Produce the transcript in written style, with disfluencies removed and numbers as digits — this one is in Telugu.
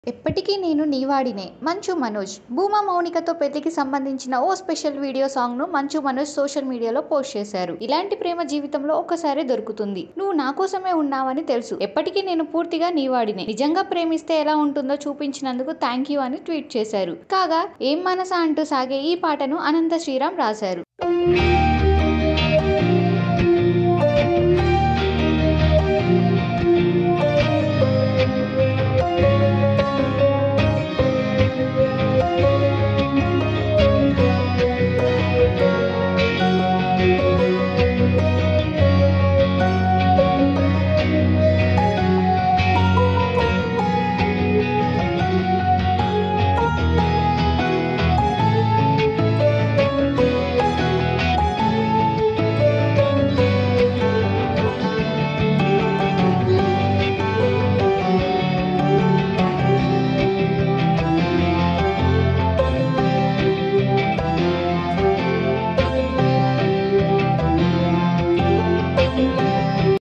ఎప్పటికీ నేను నీవాడినే మంచు మనోజ్. భూమా మౌనికతో పెళ్లికి సంబంధించిన ఓ స్పెషల్ వీడియో సాంగ్ ను మంచు మనోజ్ సోషల్ మీడియాలో పోస్ట్ చేశారు. ఇలాంటి ప్రేమ జీవితంలో ఒక్కసారే దొరుకుతుంది. నువ్వు నా కోసమే ఉన్నావని తెలుసు. ఎప్పటికీ నేను పూర్తిగా నీవాడినే. నిజంగా ప్రేమిస్తే ఎలా ఉంటుందో చూపించినందుకు థ్యాంక్ యూ అని ట్వీట్ చేశారు. కాగా ఏం మనసా అంటూ సాగే ఈ పాటను అనంత శ్రీరామ్ రాశారు.